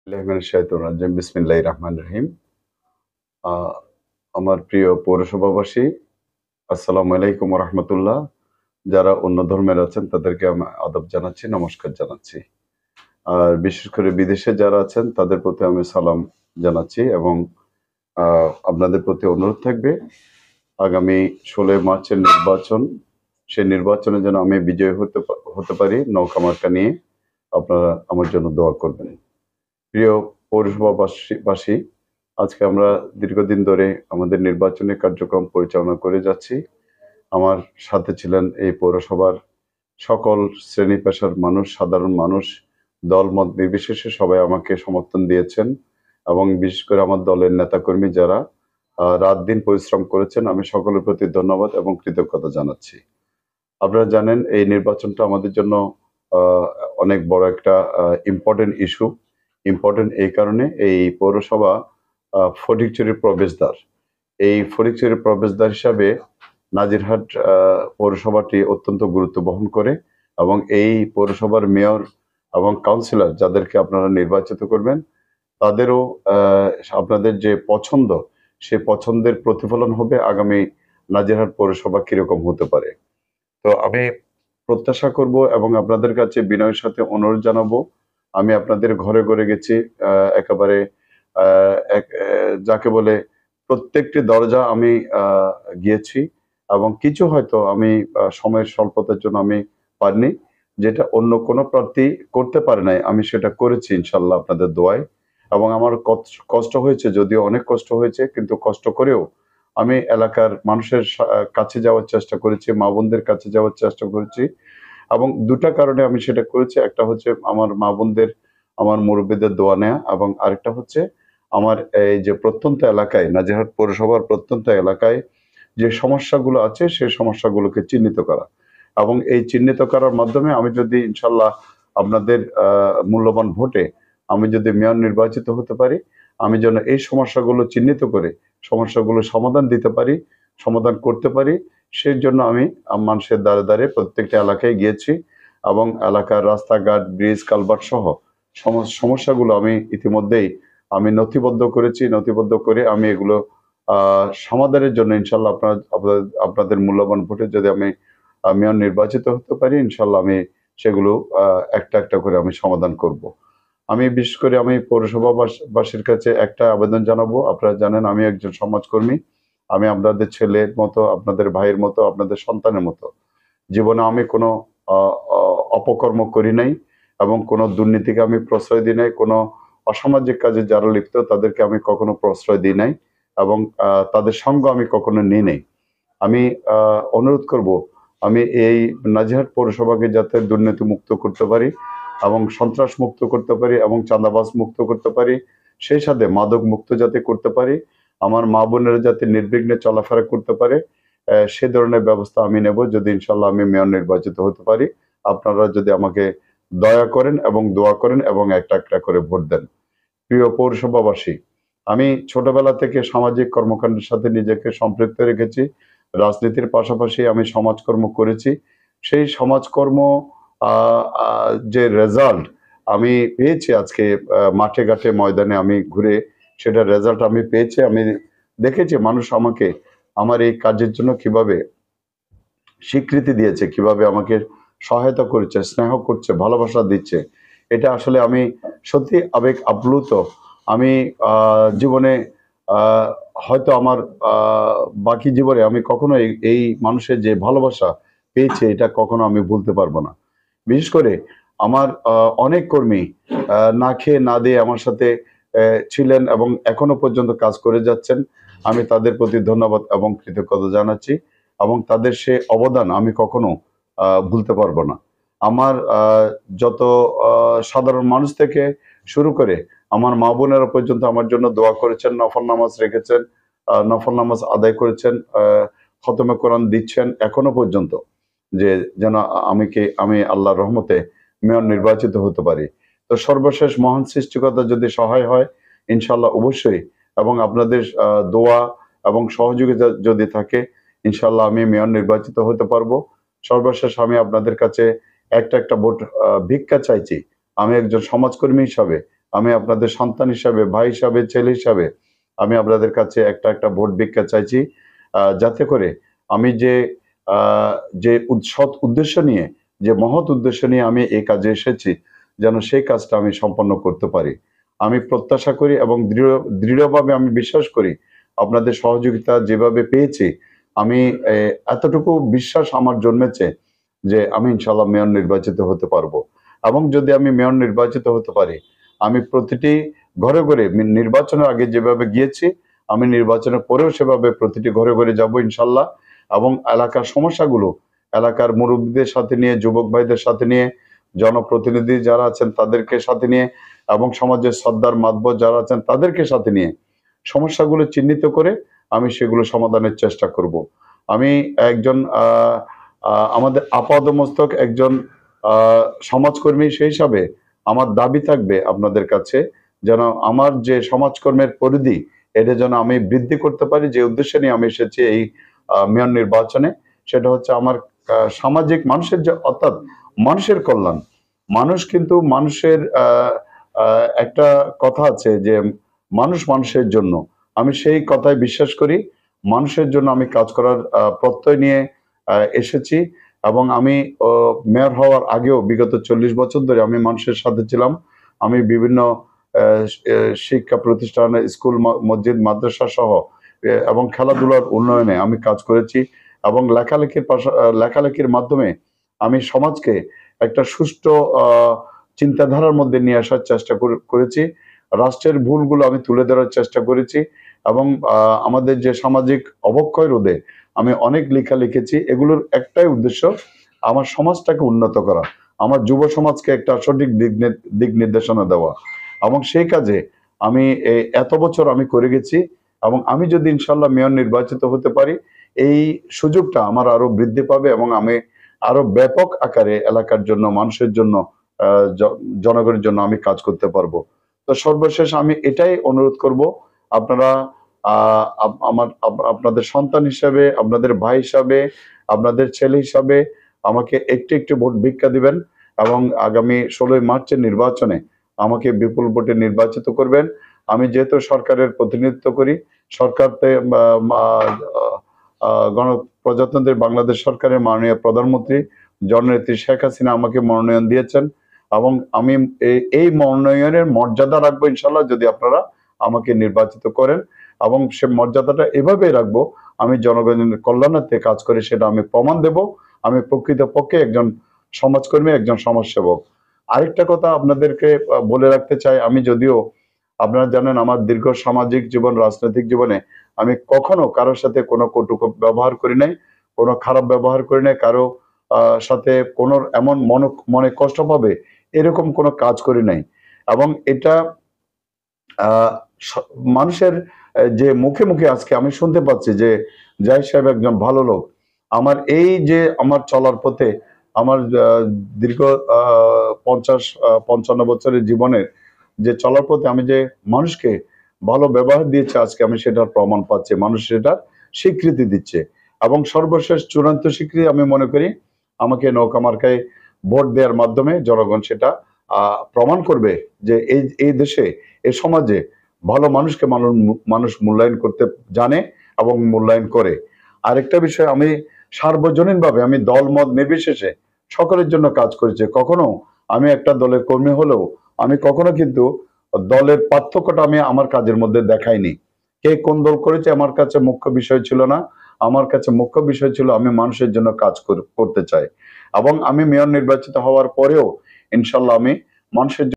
বিসমিল্লাহির রহমানির রহিম। আহ, আমার প্রিয় পৌরসভাবাসী, আসসালামু আলাইকুম রহমতুল্লাহ। যারা অন্য ধর্মের আছেন তাদেরকে আমি আদব জানাচ্ছি, নমস্কার জানাচ্ছি। আর বিশেষ করে বিদেশে যারা আছেন তাদের প্রতি আমি সালাম জানাচ্ছি এবং আপনাদের প্রতি অনুরোধ থাকবে আগামী 16 মার্চের নির্বাচন, সেই নির্বাচনে যেন আমি বিজয়ী হতে পারি নৌকা মার্কা নিয়ে। আপনারা আমার জন্য দোয়া করবেন। প্রিয় পৌরসভাবাসী, আজকে আমরা দীর্ঘদিন ধরে আমাদের নির্বাচনী কার্যক্রম পরিচালনা করে যাচ্ছি। আমার সাথে ছিলেন এই পৌরসভার সকল শ্রেণী পেশার মানুষ, সাধারণ মানুষ, দলমত নির্বিশেষে সবাই আমাকে সমর্থন দিয়েছেন এবং বিশেষ করে আমার দলের নেতাকর্মী যারা রাত দিন পরিশ্রম করেছেন, আমি সকলের প্রতি ধন্যবাদ এবং কৃতজ্ঞতা জানাচ্ছি। আপনারা জানেন এই নির্বাচনটা আমাদের জন্য আহ, অনেক বড় একটা ইম্পর্টেন্ট ইস্যু। ইম্পর্টেন্ট এই কারণে, এই পৌরসভা ফটিকছড়ির প্রবেশদ্বার। এই ফটিকছড়ির প্রবেশদ্বার হিসাবে নাজিরহাট পৌরসভাটি অত্যন্ত গুরুত্ব বহন করে এবং এই পৌরসভার মেয়র এবং কাউন্সিলর যাদেরকে আপনারা নির্বাচিত করবেন তাদেরও আপনাদের যে পছন্দ, সেই পছন্দের প্রতিফলন হবে আগামী নাজিরহাট পৌরসভা কিরকম হতে পারে। তো আমি প্রত্যাশা করব এবং আপনাদের কাছে বিনয়ের সাথে অনুরোধ জানাবো। আমি আপনাদের ঘরে ঘরে গেছি, একেবারে যাকে বলে প্রত্যেকটি দরজা আমি গিয়েছি এবং কিছু হয়তো আমি সময়ের স্বল্পতার জন্য আমি পারিনি, যেটা অন্য কোনো প্রার্থী করতে পারে নাই আমি সেটা করেছি ইনশাল্লাহ আপনাদের দোয়ায়। এবং আমার কষ্ট হয়েছে, যদিও অনেক কষ্ট হয়েছে, কিন্তু কষ্ট করেও আমি এলাকার মানুষের কাছে যাওয়ার চেষ্টা করেছি, মা বোনদের কাছে যাওয়ার চেষ্টা করেছি। এবং দুটা কারণে আমি সেটা করেছি। একটা হচ্ছে আমার মা বোনদের, আমার মুরব্বীদের দোয়া নেয়া, এবং আরেকটা হচ্ছে আমার এই যে প্রত্যন্ত এলাকায়, নাজিরহাট পৌরসভার প্রত্যন্ত এলাকায় যে সমস্যাগুলো আছে সেই সমস্যাগুলোকে চিহ্নিত করা। এবং এই চিহ্নিত করার মাধ্যমে আমি যদি ইনশাল্লাহ আপনাদের মূল্যবান ভোটে আমি যদি মেয়র নির্বাচিত হতে পারি, আমি যেন এই সমস্যাগুলো চিহ্নিত করে সমস্যাগুলো সমাধান দিতে পারি, সমাধান করতে পারি। সেই জন্য আমি মানুষের দ্বারে দ্বারে প্রত্যেকটা এলাকায় গিয়েছি এবং এলাকার রাস্তাঘাট, ব্রিজ, কালভার্ট সহ সমস্যাগুলো আমি ইতিমধ্যেই আমি নথিবদ্ধ করেছি। নথিবদ্ধ করে আমি এগুলো সমাধানের জন্য ইনশাল্লাহ আপনাদের মূল্যবান ভোটে যদি আমি মেয়র নির্বাচিত হতে পারি, ইনশাল্লাহ আমি সেগুলো একটা একটা করে আমি সমাধান করব। আমি বিশেষ করে আমি পৌরসভাবাসীর কাছে একটা আবেদন জানাবো। আপনারা জানেন আমি একজন সমাজকর্মী। আমি আপনাদের ছেলের মতো, আপনাদের ভাইয়ের মতো, আপনাদের সন্তানের মতো। জীবনে আমি কোনো অপকর্ম করি নাই এবং কোনো দুর্নীতিকে আমি প্রশ্রয় দিই নাই। কোনো অসামাজিক কাজে যারা লিপ্ত তাদেরকে আমি কখনো প্রশ্রয় দিই নাই এবং তাদের সঙ্গ আমি কখনো নিই নাই। আমি অনুরোধ করব, আমি এই নাজিরহাট পৌরসভাকে যাতে দুর্নীতি মুক্ত করতে পারি এবং সন্ত্রাস মুক্ত করতে পারি এবং চাঁদাবাজ মুক্ত করতে পারি, সেই সাথে মাদক মুক্ত যাতে করতে পারি, আমার মা বোনেরা যাতে নির্বিঘ্নে চলাফেরা করতে পারে, সে ধরনের ব্যবস্থা আমি নেব যদি ইনশাল্লাহ আমি মেয়র নির্বাচিত হতে পারি। আপনারা যদি আমাকে দয়া করেন এবং দোয়া করেন এবং একটা একটা করে ভোট দেন। প্রিয় পৌরসভাবাসী, আমি ছোটবেলা থেকে সামাজিক কর্মকাণ্ডের সাথে নিজেকে সম্পৃক্ত রেখেছি। রাজনীতির পাশাপাশি আমি সমাজকর্ম করেছি। সেই সমাজকর্ম যে রেজাল্ট আমি পেয়েছি আজকে মাঠে ঘাটে ময়দানে আমি ঘুরে, সেটা রেজাল্ট আমি পেয়েছি। আমি দেখেছি মানুষ আমাকে আমার এই কাজের জন্য কিভাবে স্বীকৃতি দিয়েছে, কিভাবে আমাকে সহায়তা করছে, স্নেহ করছে, ভালোবাসা দিচ্ছে। এটা আসলে আমি সত্যি আবেগ আপ্লুত। আমি জীবনে আহ, হয়তো আমার বাকি জীবনে আমি কখনো এই মানুষের যে ভালোবাসা পেয়েছি এটা কখনো আমি ভুলতে পারবো না। বিশেষ করে আমার অনেক কর্মী না খেয়ে না দিয়ে আমার সাথে ছিলেন এবং এখনো পর্যন্ত কাজ করে যাচ্ছেন। আমি তাদের প্রতি ধন্যবাদ এবং কৃতজ্ঞতা জানাচ্ছি এবং তাদের সে অবদান আমি কখনো ভুলতে পারবো না। আমার যত সাধারণ মানুষ থেকে শুরু করে আমার মা বোনেরা পর্যন্ত আমার জন্য দোয়া করেছেন, নফল নামাজ রেখেছেন, নফল নামাজ আদায় করেছেন, খতমে কোরআন দিচ্ছেন এখনো পর্যন্ত, যে যেন আমি আল্লাহর রহমতে মেয়র নির্বাচিত হতে পারি। তো সর্বশেষ মহান সৃষ্টিকর্তা যদি সহায় হয়, ইনশাল্লাহ অবশ্যই, এবং আপনাদের দোয়া এবং সহযোগিতা যদি থাকে, ইনশাল্লাহ আমি মেয়র নির্বাচিত হতে পারবো। সর্বশেষ আমি আপনাদের কাছে একটা একটা ভোট ভিক্ষা চাইছি। আমি একজন সমাজকর্মী হিসাবে আমি আপনাদের সন্তান হিসাবে, ভাই হিসাবে, ছেলে হিসাবে আমি আপনাদের কাছে একটা একটা ভোট ভিক্ষা চাইছি, যাতে করে আমি যে সৎ উদ্দেশ্য নিয়ে, যে মহৎ উদ্দেশ্য নিয়ে আমি এই কাজে এসেছি, যেন সেই কাজটা আমি সম্পন্ন করতে পারি। আমি প্রত্যাশা করি এবং দৃঢ়ভাবে আমি বিশ্বাস করি আপনাদের সহযোগিতা যেভাবে পেয়েছি, আমি এতটুকু বিশ্বাস আমার জন্মেছে যে আমি ইনশাল্লাহ মেয়র নির্বাচিত হতে পারবো। এবং যদি আমি মেয়র নির্বাচিত হতে পারি, আমি প্রতিটি ঘরে ঘরে নির্বাচনের আগে যেভাবে গিয়েছি, আমি নির্বাচনের পরেও সেভাবে প্রতিটি ঘরে ঘরে যাব ইনশাল্লাহ। এবং এলাকার সমস্যাগুলো এলাকার মুরব্বীদের সাথে নিয়ে, যুবক ভাইদের সাথে নিয়ে, জনপ্রতিনিধি যারা আছেন তাদেরকে সাথে নিয়ে, এবং সমাজের সর্দার মাতবর যারা আছেন তাদেরকে সাথে নিয়ে সমস্যাগুলো চিহ্নিত করে আমি সেগুলো সমাধানের চেষ্টা করব। আমি একজন আমাদের আপাদমস্তক একজন সমাজকর্মী সেই হিসাবে আমার দাবি থাকবে আপনাদের কাছে, যেন আমার যে সমাজকর্মের পরিধি এটা যেন আমি বৃদ্ধি করতে পারি। যে উদ্দেশ্যে নিয়ে আমি এসেছি এই মেয়র নির্বাচনে, সেটা হচ্ছে আমার সামাজিক মানুষের যে, অর্থাৎ মানুষের কল্যাণ। মানুষ কিন্তু মানুষের একটা কথা আছে যে মানুষ মানুষের জন্য, আমি সেই কথায় বিশ্বাস করি। মানুষের জন্য আমি কাজ করার প্রত্যয় নিয়ে এসেছি। এবং আমি মেয়র হওয়ার আগেও বিগত 40 বছর ধরে আমি মানুষের সাথে ছিলাম। আমি বিভিন্ন শিক্ষা প্রতিষ্ঠানে, স্কুল, মসজিদ, মাদ্রাসা সহ এবং খেলাধুলার উন্নয়নে আমি কাজ করেছি। এবং লেখালেখির মাধ্যমে আমি সমাজকে একটা সুষ্ঠু চিন্তাধারার মধ্যে নিয়ে আসার চেষ্টা করেছি। রাষ্ট্রের ভুলগুলো আমি তুলে ধরার চেষ্টা করেছি। এবং আমাদের যে সামাজিক অবক্ষয় রোধে আমি অনেক লেখা লিখেছি। এগুলোর একটাই উদ্দেশ্য, আমার সমাজটাকে উন্নত করা, আমার যুব সমাজকে একটা সঠিক দিক নির্দেশনা দেওয়া। এবং সেই কাজে আমি এত বছর আমি করে গেছি। এবং আমি যদি ইনশাল্লাহ মেয়র নির্বাচিত হতে পারি, এই সুযোগটা আমার আরো বৃদ্ধি পাবে এবং আমি আরো ব্যাপক আকারে এলাকার জন্য, মানুষের জন্য, জনগণের জন্য আমি কাজ করতে পারবো। তো সর্বশেষ আমি এটাই অনুরোধ করব, আপনারা আপনাদের সন্তান হিসাবে, আপনাদের ভাই হিসাবে, আপনাদের ছেলে হিসাবে আমাকে একটু একটু ভোট ভিক্ষা দিবেন এবং আগামী 16 মার্চের নির্বাচনে আমাকে বিপুল ভোটে নির্বাচিত করবেন। আমি যেহেতু সরকারের প্রতিনিধিত্ব করি, সরকারতে গণপ্রজাতন্ত্রী বাংলাদেশ সরকারের মাননীয় প্রধানমন্ত্রী জননেত্রী শেখ হাসিনা আমাকে মনোনয়ন দিয়েছেন এবং আমি এই মনোনয়নের মর্যাদা রাখবো ইনশাল্লাহ, যদি আপনারা আমাকে নির্বাচিত করেন। এবং সে মর্যাদাটা এভাবে রাখবো, আমি জনগণের কল্যাণার্থে কাজ করে সেটা আমি প্রমাণ দেব। আমি প্রকৃতপক্ষে একজন সমাজকর্মী, একজন সমাজসেবক। আরেকটা কথা আপনাদেরকে বলে রাখতে চাই, আমি যদিও আপনারা জানেন আমার দীর্ঘ সামাজিক জীবন, রাজনৈতিক জীবনে আমি কখনো কারোর সাথে কোনো কটু ব্যবহার করি নাই, কোনো খারাপ ব্যবহার করি নাই, কারো সাথে কোনো এমন মনে কষ্ট পাবে এরকম কোনো কাজ করি নাই। এবং এটা মানুষের যে মুখে মুখে আজকে আমি শুনতে পাচ্ছি যে জাহিদ সাহেব একজন ভালো লোক। আমার এই যে আমার চলার পথে, আমার দীর্ঘ 50-55 বছরের জীবনের যে চলার পথে আমি যে মানুষকে ভালো ব্যবহার দিয়েছে, আজকে আমি সেটার প্রমাণ পাচ্ছি, মানুষ সেটার স্বীকৃতি দিচ্ছে। এবং সর্বশেষ চূড়ান্ত স্বীকৃতি আমি মনে করি আমাকে নৌকা মার্কায় ভোট দেওয়ার মাধ্যমে জনগণ সেটা প্রমাণ করবে যে এই দেশে, এই সমাজে ভালো মানুষকে মানুষ মূল্যায়ন করতে জানে এবং মূল্যায়ন করে। আরেকটা বিষয়, আমি সার্বজনীনভাবে, আমি দল মত নির্বিশেষে সকলের জন্য কাজ করেছি। কখনো আমি একটা দলের কর্মী হলেও আমি কখনো কিন্তু দলের পার্থক্যটা আমি আমার কাজের মধ্যে দেখাইনি। কে কোন দল করেছে আমার কাছে মুখ্য বিষয় ছিল না। আমার কাছে মুখ্য বিষয় ছিল আমি মানুষের জন্য কাজ করতে চাই। এবং আমি মেয়র নির্বাচিত হওয়ার পরেও ইনশাল্লাহ আমি মানুষের